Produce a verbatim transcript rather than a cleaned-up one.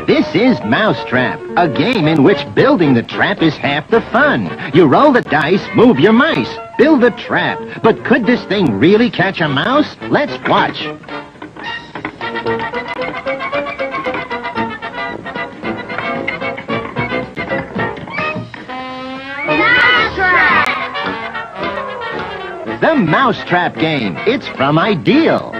This is Mousetrap, a game in which building the trap is half the fun. You roll the dice, move your mice, build the trap. But could this thing really catch a mouse? Let's watch. Mousetrap! The Mousetrap game. It's from Ideal.